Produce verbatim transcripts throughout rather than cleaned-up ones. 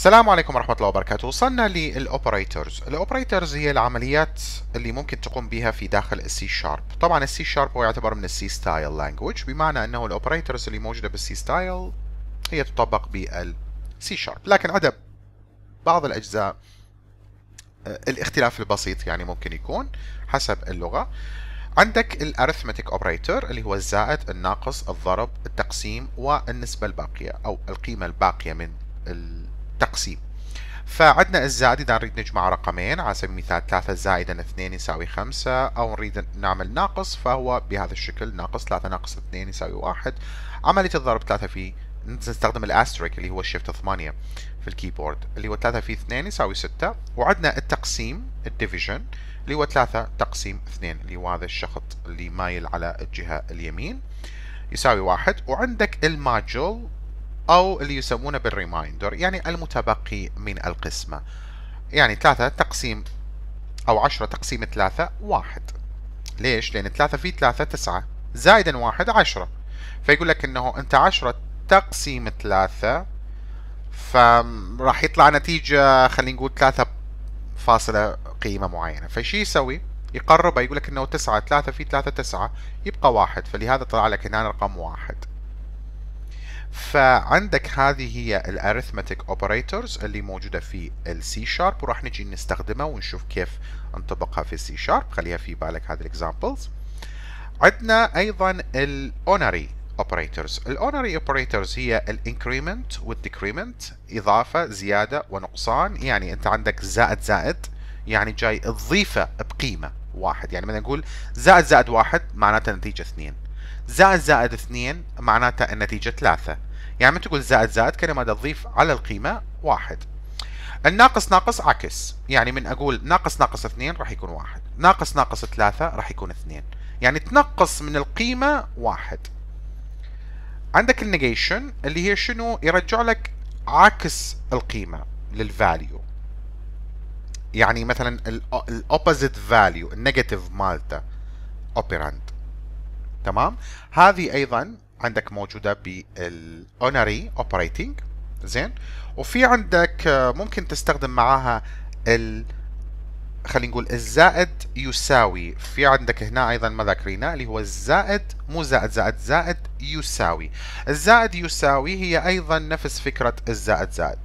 السلام عليكم ورحمة الله وبركاته. وصلنا للأوبريتورز. الأوبريتورز هي العمليات اللي ممكن تقوم بها في داخل السي شارب. طبعا السي شارب هو يعتبر من السي ستايل لانجوج، بمعنى أنه الأوبريتورز اللي موجودة بالسي ستايل هي تطبق بالسي شارب، لكن عدا بعض الأجزاء الاختلاف البسيط يعني ممكن يكون حسب اللغة. عندك الارثمتيك اوبريتور اللي هو الزائد، الناقص، الضرب، التقسيم، والنسبة الباقية أو القيمة الباقية من التقسيم. فعندنا الزائد إذا نريد نجمع رقمين، على سبيل المثال ثلاثة زائدا اثنين يساوي خمسة، أو نريد نعمل ناقص فهو بهذا الشكل، ناقص ثلاثة ناقص اثنين يساوي واحد. عملية الضرب ثلاثة في نستخدم الاستريك اللي هو الشيفت ثمانية في الكيبورد، اللي هو ثلاثة في اثنين يساوي ستة. وعندنا التقسيم الديفيجن اللي هو ثلاثة تقسيم اثنين، اللي هو هذا الشخط اللي مايل على الجهة اليمين يساوي واحد. وعندك الماجل أو اللي يسمونه بالريمايندر، يعني المتبقي من القسمة، يعني ثلاثة تقسيم أو عشرة تقسيم ثلاثة واحد. ليش؟ لأن ثلاثة في ثلاثة تسعة زائدا واحد عشرة، فيقول لك إنه أنت عشرة تقسيم ثلاثة، فراح يطلع نتيجة خلينا نقول ثلاثة فاصلة قيمة معينة. فشي يسوي؟ يقرب، يقول لك إنه تسعة، ثلاثة في ثلاثة تسعة، يبقى واحد، فلهذا طلع لك هنا رقم واحد. فعندك هذه هي الارثمتيك اوبريتورز اللي موجوده في السي شارب، وراح نجي نستخدمها ونشوف كيف نطبقها في السي شارب. خليها في بالك هذه الاكزامبلز. عندنا ايضا الاونري اوبريتورز. الاونري اوبريتورز هي الانكريمنت والديكريمنت، اضافه، زياده ونقصان. يعني انت عندك زائد زائد، يعني جاي تضيفه بقيمه واحد. يعني مثلا نقول زائد زائد واحد معناته النتيجه اثنين، زائد زائد اثنين معناتها النتيجة ثلاثة. يعني من تقول زائد زائد كلمة تضيف على القيمة واحد. الناقص ناقص عكس، يعني من أقول ناقص ناقص اثنين راح يكون واحد، ناقص ناقص ثلاثة راح يكون اثنين، يعني تنقص من القيمة واحد. عندك النيجيشن اللي هي شنو؟ يرجع لك عكس القيمة للفاليو، يعني مثلا الاوبوزيت فاليو، النيجاتيف مالته اوبيراند. تمام. هذه ايضا عندك موجوده بالاونري اوبريتنج. زين. وفي عندك ممكن تستخدم معاها ال خلينا نقول الزائد يساوي. في عندك هنا ايضا ما ذاكرينه اللي هو الزائد، مو زائد زائد، زائد يساوي. الزائد يساوي هي ايضا نفس فكره الزائد زائد،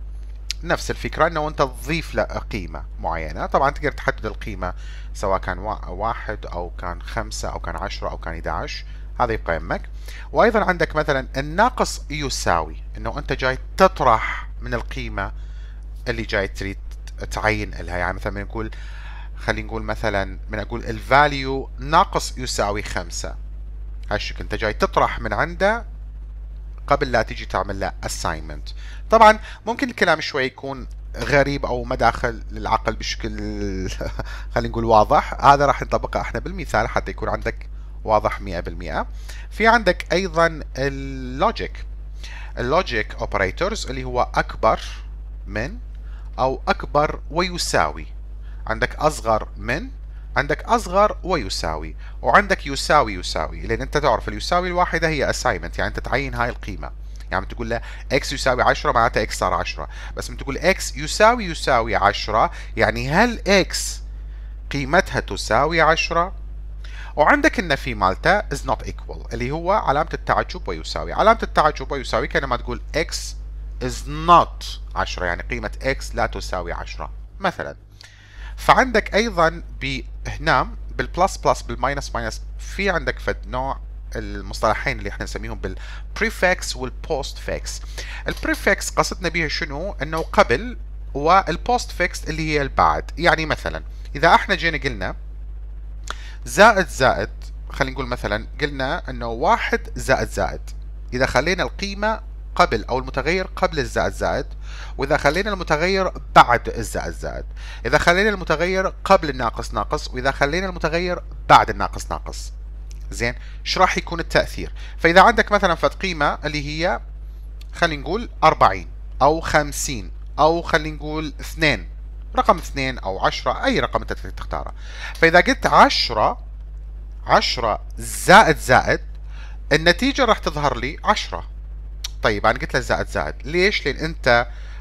نفس الفكرة انه انت تضيف له قيمة معينة. طبعا تقدر تحدد القيمة سواء كان واحد او كان خمسة او كان عشرة او كان احد عشر، هذا يبقى يمك. وايضا عندك مثلا الناقص يساوي، انه انت جاي تطرح من القيمة اللي جاي تريد تعين لها. يعني مثلا نقول خلينا نقول مثلا من اقول الفاليو ناقص يساوي خمسة، هالشكل انت جاي تطرح من عنده قبل لا تيجي تعمل له assignment. طبعا ممكن الكلام شوي يكون غريب او ما داخل للعقل بشكل خلينا نقول واضح، هذا راح نطبقه احنا بالمثال حتى يكون عندك واضح مئة بالمئة. في عندك ايضا اللوجيك. اللوجيك اوبريتورز اللي هو اكبر من او اكبر ويساوي. عندك اصغر من، عندك اصغر ويساوي، وعندك يساوي يساوي، لان انت تعرف اليساوي الواحده هي assignment، يعني انت تعين هاي القيمه. يعني تقول له x يساوي عشرة معناتها x صار عشرة، بس من تقول x يساوي يساوي عشرة يعني هل x قيمتها تساوي عشرة؟ وعندك النفي مالته is not equal اللي هو علامه التعجب ويساوي. علامه التعجب ويساوي كانما تقول x is not عشرة، يعني قيمه x لا تساوي عشرة مثلا. فعندك ايضا هنا بالبلس بلس بالماينس ماينس في عندك فد نوع المصطلحين اللي احنا نسميهم بالبريفكس والبوست فيكس. البريفكس قصدنا بها شنو؟ انه قبل، والبوست فيكس اللي هي البعد. يعني مثلا اذا احنا جينا قلنا زائد زائد، خلينا نقول مثلا قلنا انه واحد زائد زائد، اذا خلينا القيمة قبل او المتغير قبل الزائد زائد، واذا خلينا المتغير بعد الزائد زائد، اذا خلينا المتغير قبل الناقص ناقص، واذا خلينا المتغير بعد الناقص ناقص. زين. ايش راح يكون التأثير؟ فاذا عندك مثلا فد قيمة اللي هي خلينا نقول أربعين او خمسين او خلينا نقول اثنين، رقم اثنين او عشرة، اي رقم انت تختاره. فاذا قلت عشرة، عشرة زائد زائد، النتيجة راح تظهر لي عشرة. طيب انا قلت له زائد زائد، ليش؟ لان انت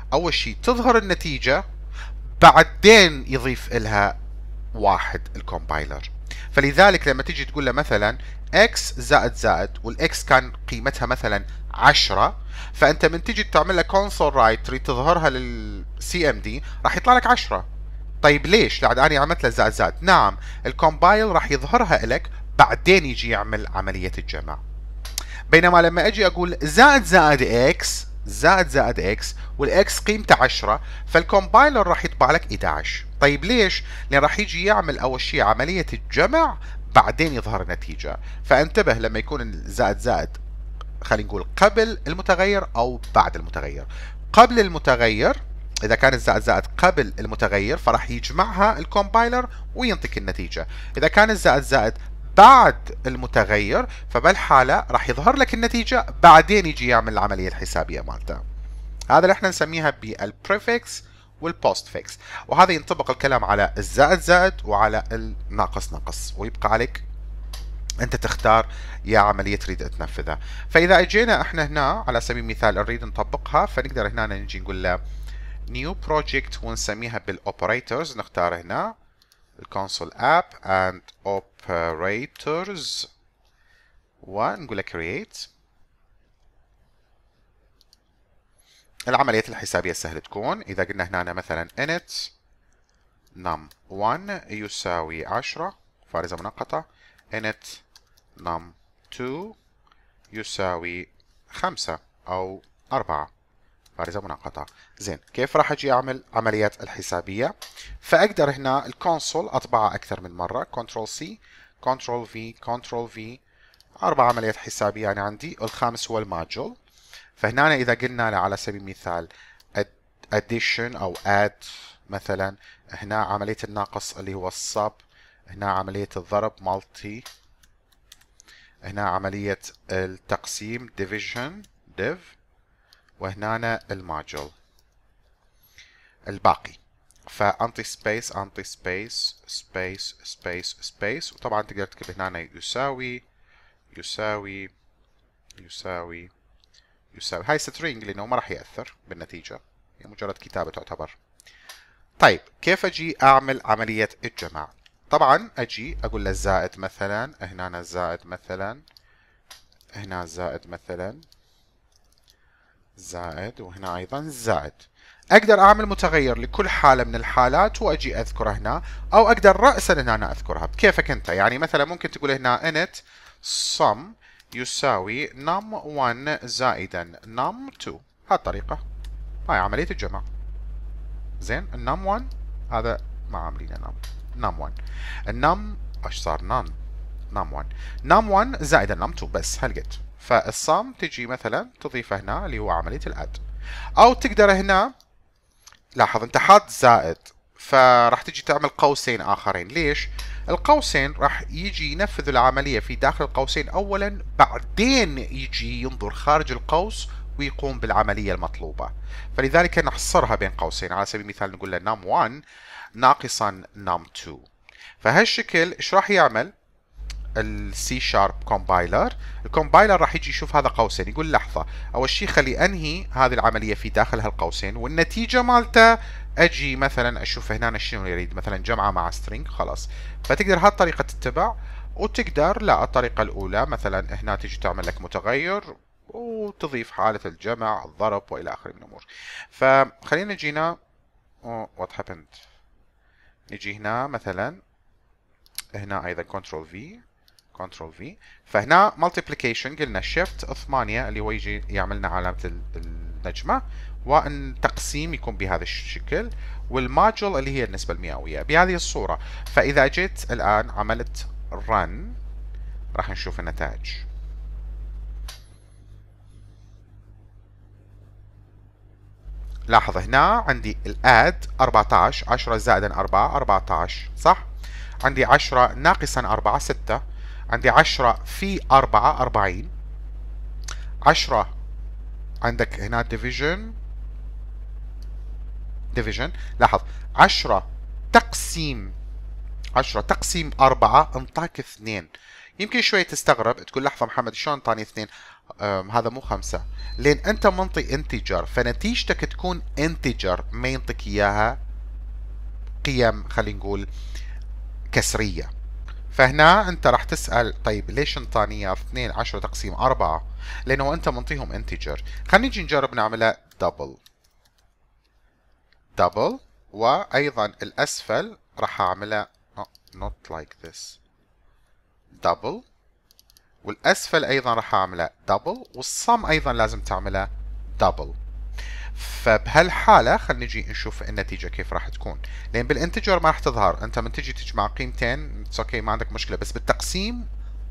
أول شيء تظهر النتيجة، بعدين يضيف لها واحد الكومبايلر. فلذلك لما تيجي تقول له مثلا x زائد زائد، والاكس كان قيمتها مثلا عشرة، فانت من تيجي تعمل له كونسول رايت تريد تظهرها للسي ام دي راح يطلع لك عشرة. طيب ليش؟ لأن انا عملت له زائد زائد. نعم، الكومبايل راح يظهرها لك بعدين يجي يعمل عملية الجمع. بينما لما اجي اقول زائد زائد اكس زائد زائد اكس والاكس قيمته عشرة، فالكومبايلر راح يطبع لك احد عشر. طيب ليش؟ لان راح يجي يعمل اول شيء عملية الجمع بعدين يظهر النتيجة. فانتبه لما يكون الزائد زائد خلينا نقول قبل المتغير او بعد المتغير. قبل المتغير، اذا كان الزائد زائد قبل المتغير فراح يجمعها الكومبايلر وينطيك النتيجة. اذا كان الزائد زائد بعد المتغير فبالحالة راح يظهر لك النتيجة بعدين يجي يعمل العملية الحسابية مالته. هذا اللي احنا نسميها بالبريفكس والبوست فيكس. وهذا ينطبق الكلام على الزائد زائد وعلى الناقص نقص، ويبقى عليك انت تختار يا عملية تريد تنفذها. فاذا اجينا احنا هنا على سبيل المثال نريد نطبقها، فنقدر هنا نجي نقول له new project ونسميها بالاوبريتورز. نختار هنا الكونسول اب and operators ونقول له create. العملية الحسابية سهل تكون. إذا قلنا هنا مثلا init num واحد يساوي عشرة فارزة منقطة، init num اثنين يساوي خمسة أو أربعة بارزة منقطة. زين، كيف راح أجي أعمل عمليات الحسابية؟ فأقدر هنا الكونسول أطبعها أكثر من مرة، كنترول سي كنترول في كنترول في، أربع عمليات حسابية أنا عندي، والخامس هو الماجول. فهنا إذا قلنا على سبيل المثال addition أو add مثلا، هنا عملية الناقص اللي هو الصب، هنا عملية الضرب multi، هنا عملية التقسيم division div، وهنا الماجول الباقي. فانتي سبيس انتي سبيس سبيس سبيس سبيس، وطبعا تقدر تكتب هنا يساوي يساوي يساوي يساوي. هاي سترينج لانه ما راح يأثر بالنتيجة، هي مجرد كتابة تعتبر. طيب كيف اجي اعمل عملية الجمع؟ طبعا اجي اقول له الزائد مثلا، هنا الزائد مثلا، هنا الزائد مثلا زائد، وهنا ايضا زائد. اقدر اعمل متغير لكل حالة من الحالات واجي اذكره هنا، او اقدر رأسا هنا أنا اذكرها بكيفك انت. يعني مثلا ممكن تقول هنا init sum يساوي num واحد زائدا num اثنين، هالطريقة. هاي عملية الجمع. زين، النم واحد هذا ما عاملينه نم نم واحد، النم ايش صار نم نم واحد نم واحد زائد النم اثنين، بس هالقد. فالصم تجي مثلا تضيفه هنا اللي هو عملية الاد، او تقدر هنا لاحظ انت حاط زائد فراح تجي تعمل قوسين اخرين. ليش؟ القوسين راح يجي ينفذ العملية في داخل القوسين اولا، بعدين يجي ينظر خارج القوس ويقوم بالعملية المطلوبة. فلذلك نحصرها بين قوسين. على سبيل المثال نقول له نم واحد ناقصا نم اثنين. فهالشكل ايش راح يعمل السي شارب كومبايلر؟ الكومبايلر راح يجي يشوف هذا قوسين، يقول لحظة اول شيء خلي انهي هذه العملية في داخل هالقوسين، والنتيجة مالته اجي مثلا اشوف هنا شنو يريد، مثلا جمعة مع سترينج خلاص. فتقدر هالطريقة تتبع، وتقدر لا الطريقة الاولى مثلا هنا تجي تعمل لك متغير وتضيف حالة الجمع الضرب والى اخره من الامور. فخلينا نجينا وات هابند، نجي هنا مثلا هنا ايضا كنترول في كنترول في، فهنا مالتيبليكيشن قلنا شيفت ثمانية اللي هو يجي يعملنا علامة النجمة، والتقسيم يكون بهذا الشكل، والماجل اللي هي النسبة المئوية بهذه الصورة. فإذا جيت الآن عملت run راح نشوف النتائج. لاحظ هنا عندي الاد أربعة عشر، عشرة زائدا أربعة أربعة عشر صح؟ عندي عشرة ناقصا أربعة ستة، عندي عشرة في أربعة أربعين، عشرة عندك هنا division division لاحظ عشرة تقسيم عشرة تقسيم أربعة انطاك اثنين. يمكن شوي تستغرب تقول لحظة محمد شلون انطاني اثنين؟ هذا مو خمسة، لأن أنت منطي انتجر، فنتيجتك تكون انتجر، ما ينطيك إياها قيم خلينا نقول كسرية. فهنا أنت راح تسأل طيب ليش انطاني إياه اثنين عشرة تقسيم أربعة؟ لأنه أنت منطيهم انتجر. خلينا نجي نجرب نعملها دبل دبل، وأيضا الأسفل راح أعملها not like this دبل، والأسفل أيضا راح أعملها دبل، والصم أيضا لازم تعملها دبل. فبهالحالة خلينا نجي نشوف النتيجة كيف راح تكون، لأن بالانتجر ما راح تظهر، أنت من تجي تجمع قيمتين اوكي ما عندك مشكلة، بس بالتقسيم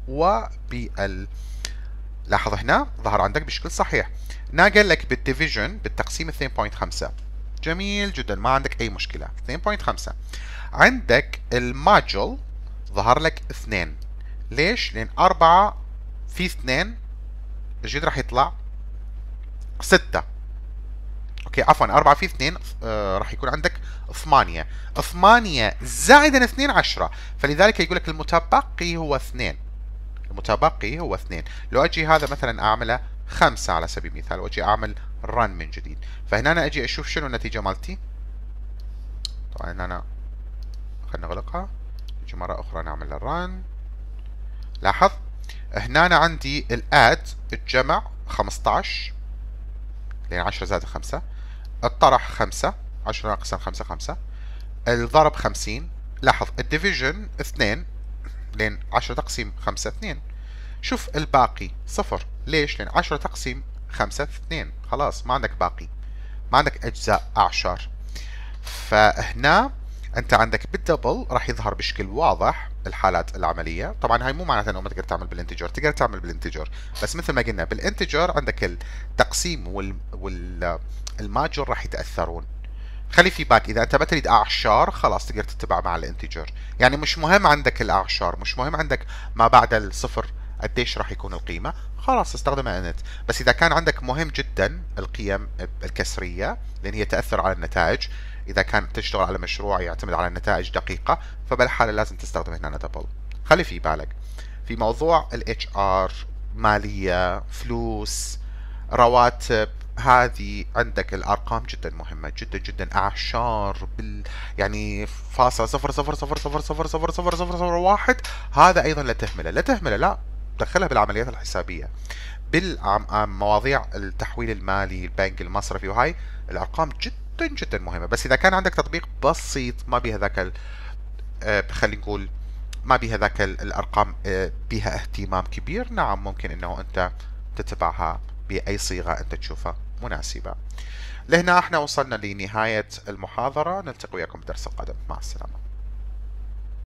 وبال لاحظ هنا ظهر عندك بشكل صحيح. هنا قال لك بالديفيجن بالتقسيم اثنين فاصلة خمسة، جميل جدا ما عندك أي مشكلة اثنين فاصلة خمسة. عندك الماجل ظهر لك اثنين، ليش؟ لأن أربعة في اثنين الجد راح يطلع ستة، اوكي عفوا أربعة في اثنين آه راح يكون عندك ثمانية، ثمانية زائدا اثنين عشرة، فلذلك يقول لك المتبقي هو اثنين، المتبقي هو اثنين. لو اجي هذا مثلا اعمله خمسة على سبيل المثال واجي اعمل رن من جديد، فهنا انا اجي اشوف شنو النتيجة مالتي. طبعا انا خلينا نغلقها، نجي مرة اخرى نعمل الرن. لاحظ هنا أنا عندي الاد الجمع خمسطعش لان عشرة زائد خمسة، الطرح خمسة، عشرة ناقص خمسة خمسة، الضرب خمسين. لاحظ الديفيجن اثنين لان عشرة تقسيم خمسة اثنين. شوف الباقي صفر، ليش؟ لان عشرة تقسيم خمسة اثنين، خلاص ما عندك باقي، ما عندك اجزاء اعشار. فهنا انت عندك بالدبل راح يظهر بشكل واضح الحالات العمليه. طبعا هاي مو معناتها انه ما تقدر تعمل بالانتجر، تقدر تعمل بالانتجر، بس مثل ما قلنا بالانتجر عندك التقسيم وال والماجر راح يتاثرون. خلي في بالك اذا انت ما تريد اعشار خلاص تقدر تتبع مع الانتجر، يعني مش مهم عندك الاعشار، مش مهم عندك ما بعد الصفر قديش راح يكون القيمه، خلاص استخدمها انت. بس اذا كان عندك مهم جدا القيم الكسريه لان هي تاثر على النتائج، اذا كان تشتغل على مشروع يعتمد على النتائج دقيقه، فبالحاله لازم تستخدم هنا دبل. خلي في بالك في موضوع الاتش ار، ماليه، فلوس، رواتب، هذه عندك الارقام جدا مهمه جدا جدا. اعشار بال يعني فاصله صفر صفر صفر صفر صفر صفر صفر صفر صفر واحد، هذا ايضا لا تهمله لا تهمله لا دخلها بالعمليات الحسابيه. بالمواضيع التحويل المالي البنك المصرفي وهاي الارقام جدا جدا مهمه. بس اذا كان عندك تطبيق بسيط ما بيها ذاك آه خلينا نقول ما بيها ذاك الارقام آه بيها اهتمام كبير، نعم ممكن انه انت تتبعها بأي صيغة أنت تشوفها مناسبة. لهنا احنا وصلنا لنهاية المحاضرة، نلتقي وياكم بالدرس القادم، مع السلامة.